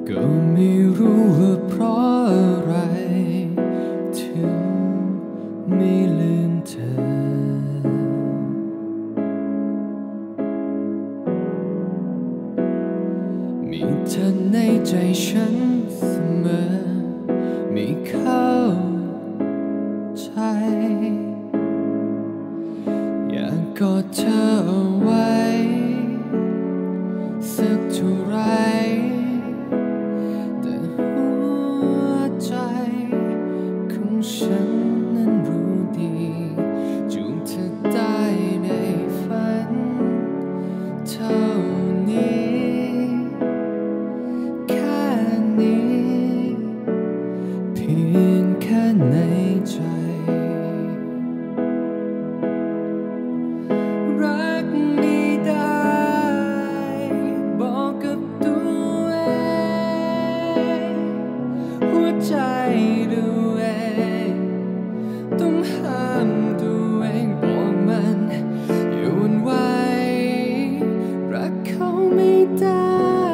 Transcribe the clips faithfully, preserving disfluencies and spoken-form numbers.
ก็ไม่รู้ว่าเพราะอะไรถึงไม่ลืมเธอมีเธอในใจฉันเสมอไม่เข้าใจอยากกอดเธอเอาไว้สักเท่าไรแต่หัวใจของฉันนั้นรู้ดีจูบเธอได้ในฝันเท่านี้แค่นี้เพียงแค่ในใจรักไม่ได้บอกกับตัวเองหัวใจตัวเองต้องห้ามตัวเองบอกมันอย่าหวั่นไหวรักเขาไม่ได้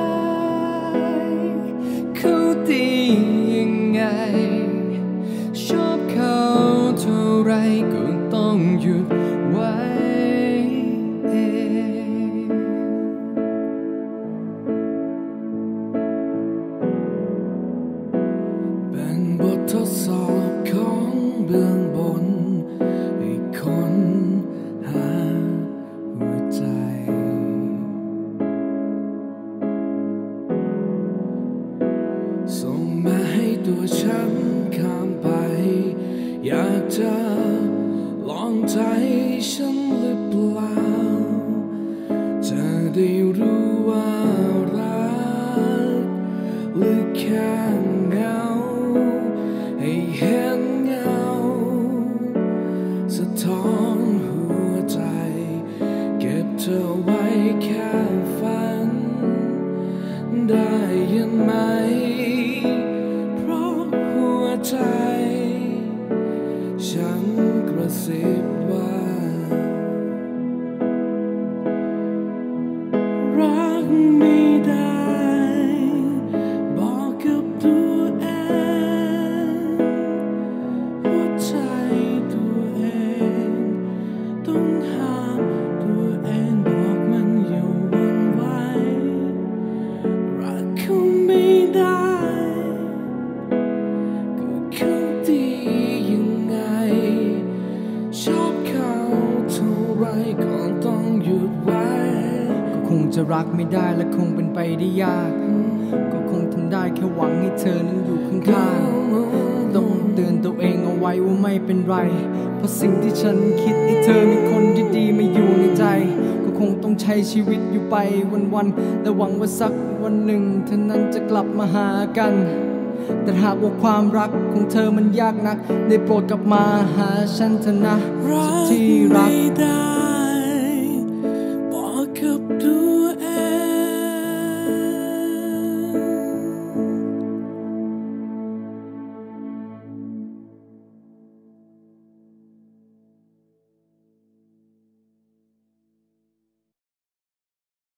เขาดียังไงชอบเขาเท่าไรก็ต้องหยุดไว้เองแบ่งบททดสอบของเบื้องบนให้คนหาหัวใจส่งมาให้ตัวฉันข้ามไปอยากจะลองใจฉันหรือเปล่าจะได้รู้ว่ารักหรือแค่เงาให้เห็นเงาสะท้อนหัวใจเก็บเธอไว้แค่ฝันได้ยินไหมเพราะหัวใจฉันกระซิบว่ารักไม่ได้บอกกับตัวเองหัวใจตัวเองต้องห้ามตัวเองบอกมันอย่าหวั่นไหวรักเขาไม่ได้ก็เขาดียังไงชอบเขาเท่าไรก็ต้องหยุดไว้ก็คงจะรักไม่ได้และคงเป็นไปได้ยากก็คงทำได้แค่หวังให้เธอนั้นอยู่ข้างๆต้องเตือนตัวเองเอาไว้ว่าไม่เป็นไรเพราะสิ่งที่ฉันคิดให้เธอมีคนที่ดีมาอยู่ในใจก็คงต้องใช้ชีวิตอยู่ไปวันๆและหวังว่าสักวันหนึ่งเธอนั้นจะกลับมาหากันแต่หากว่าความรักของเธอมันยากนักได้โปรดกลับมาหาฉันเถอะนะที่รัก